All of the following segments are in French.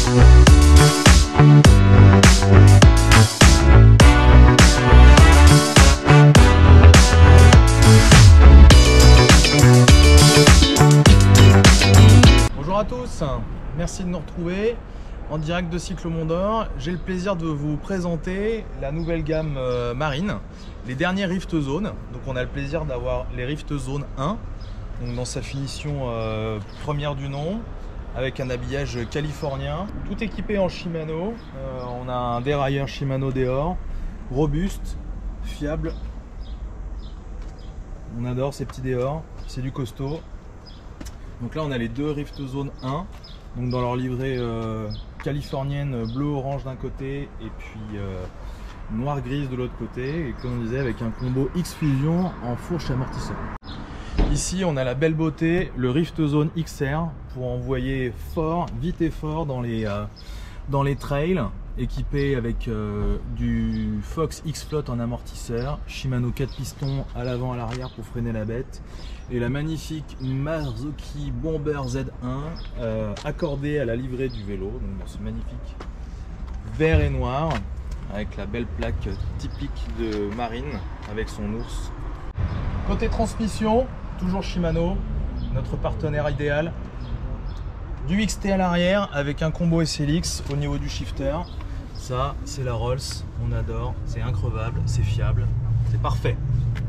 Bonjour à tous, merci de nous retrouver en direct de Cyclo-Mont d'Or. J'ai le plaisir de vous présenter la nouvelle gamme Marine, les derniers Rift Zone. Donc on a le plaisir d'avoir les Rift Zone 1, donc dans sa finition première du nom, avec un habillage californien, tout équipé en Shimano. On a un dérailleur Shimano Deore, robuste, fiable. On adore ces petits Deore, c'est du costaud. Donc là on a les deux Rift Zone 1, donc dans leur livrée californienne bleu-orange d'un côté et puis noir-grise de l'autre côté, et comme on disait avec un combo X-Fusion en fourche amortisseur. Ici on a la belle beauté, le Rift Zone XR pour envoyer fort, vite et fort dans les trails, équipé avec du Fox X-Float en amortisseur, Shimano 4 pistons à l'avant à l'arrière pour freiner la bête, et la magnifique Marzocchi Bomber Z1 accordée à la livrée du vélo, donc dans ce magnifique vert et noir avec la belle plaque typique de Marine avec son ours. Côté transmission, toujours Shimano, notre partenaire idéal. Du XT à l'arrière avec un combo SLX au niveau du shifter. Ça, c'est la Rolls, on adore, c'est increvable, c'est fiable, c'est parfait.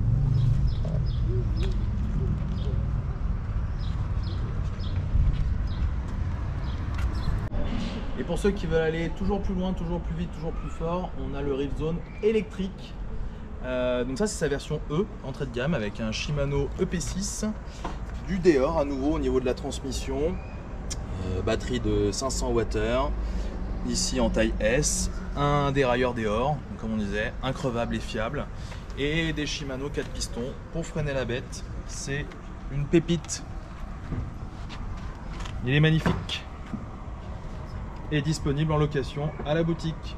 Et pour ceux qui veulent aller toujours plus loin, toujours plus vite, toujours plus fort, on a le Rift Zone électrique. Donc ça, c'est sa version E, entrée de gamme, avec un Shimano EP6, du Deore à nouveau au niveau de la transmission, batterie de 500 Wh, ici en taille S, un dérailleur Deore, comme on disait, increvable et fiable, et des Shimano 4 pistons pour freiner la bête. C'est une pépite. Il est magnifique et disponible en location à la boutique.